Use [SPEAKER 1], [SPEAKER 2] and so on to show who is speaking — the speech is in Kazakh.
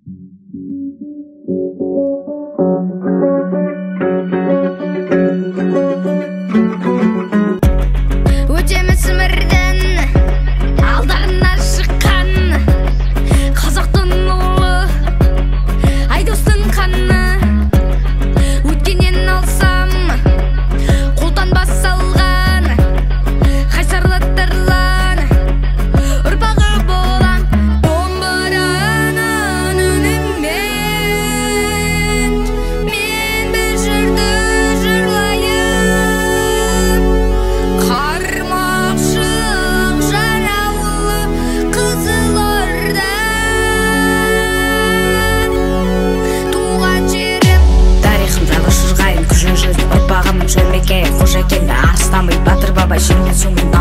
[SPEAKER 1] Өтеміз өмірден алдарына шыққан қазақтың ұлы Айдостың қаны. Өткеннен алсам қолтаңба салған қайсарлы тарлан ұрпағы болам домбыраның үнімен. Мен бір жырды жырлайын қармақшық жараулы Қызылордан туған жерім.
[SPEAKER 2] Тарихым жайлы шырғайын күшін жүзді ұрпағым жүрмекке қош әкелді арыстамай батыр бабай жермен соңын